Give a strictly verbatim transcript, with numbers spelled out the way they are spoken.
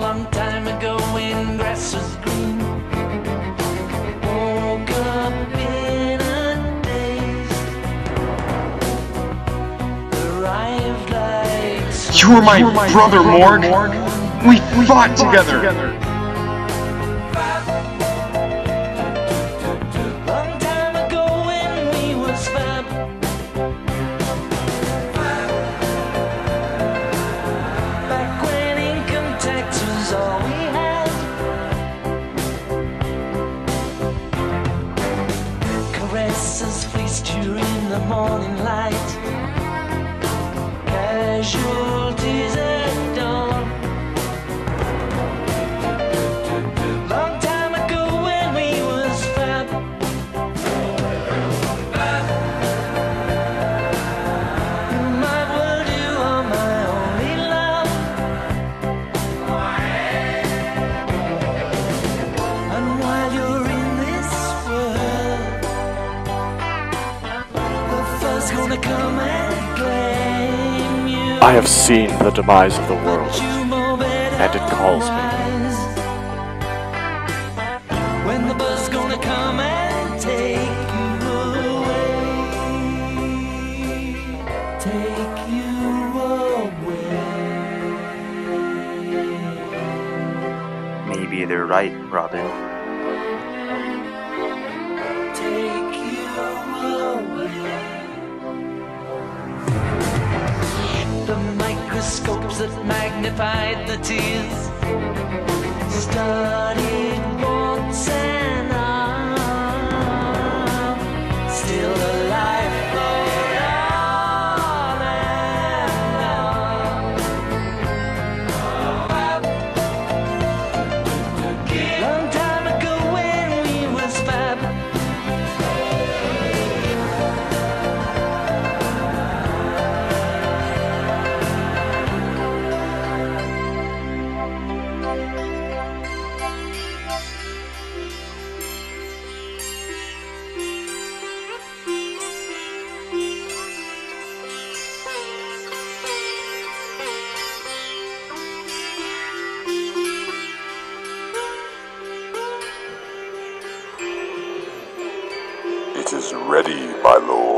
long time ago when grass was green. Woke up in a daze. Arrived like You were my, you were my brother, Morg. Morg. We, we fought, fought together. together. Long time ago when we was fab. Back when income tax was all we had. Caresses fleeced you in the morning light. Casualties at dawn. Long time ago when we was fab. In my world you are my only love. And while you're in this world, the first gonna come and claim you. I have seen the demise of the world, and it calls me. When the bus gonna come and take you away, take you away. Maybe they're right, Robin. Take you away. The microscopes that magnified the tears studied bones and arm. Still alive for on and on. Long time ago when we was fab. It is ready, my lord.